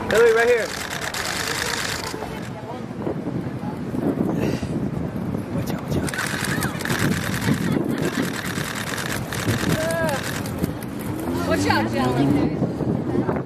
Hillary, right here. Watch out, watch out. Watch out, Jelly.